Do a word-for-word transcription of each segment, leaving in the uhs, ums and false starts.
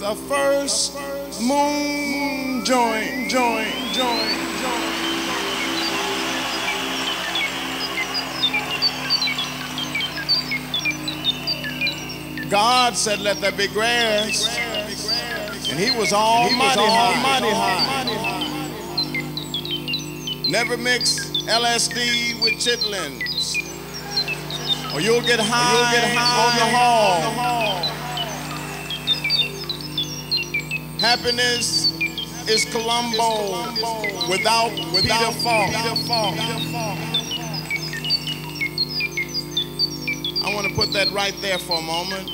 the first moon joint, joint, joint, joint. God said, let there be grass, and he was almighty high. Never mix L S D with chitlins, or you'll get high, you'll get high on the hall. Happiness is Columbo without, without fault. I want to put that right there for a moment.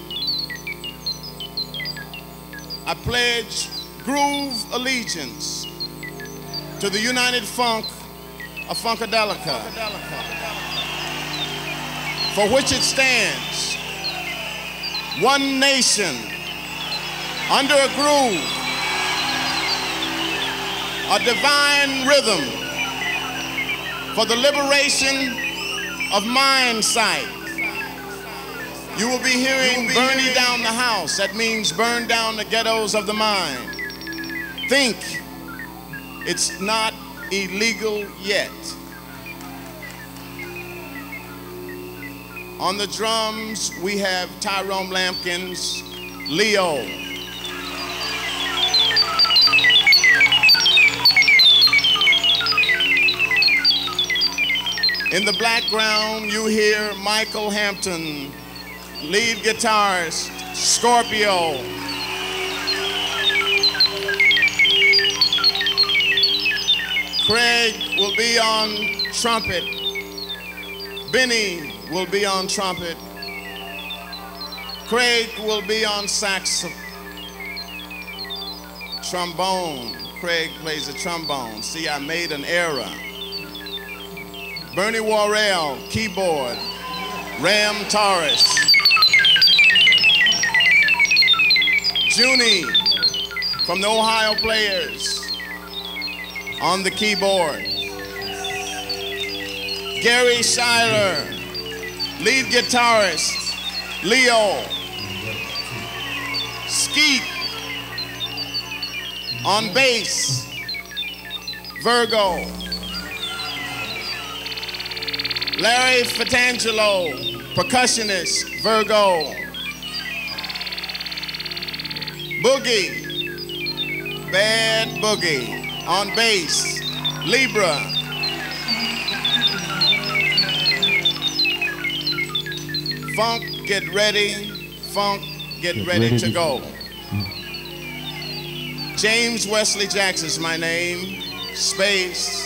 I pledge groove allegiance to the United Funk of Funkadelica, for which it stands, one nation, under a groove, a divine rhythm for the liberation of mind sight. You will be hearing burn hearing down the house. That means burn down the ghettos of the mind. Think it's not illegal yet. On the drums, we have Tyrone Lampkin's Leo. In the background, you hear Michael Hampton, lead guitarist, Scorpio. Craig will be on trumpet. Benny will be on trumpet. Craig will be on sax, trombone. Craig plays the trombone. See, I made an error. Bernie Worrell, keyboard. Ram Torres. Junie from the Ohio Players on the keyboard. Garry Shider, lead guitarist. Leo. Skeet on bass. Virgo. Larry Fatangelo, percussionist, Virgo. Boogie, Bad Boogie, on bass, Libra. Funk, get ready. Funk, get, get ready, ready to go. James Wesley Jackson's my name. Space.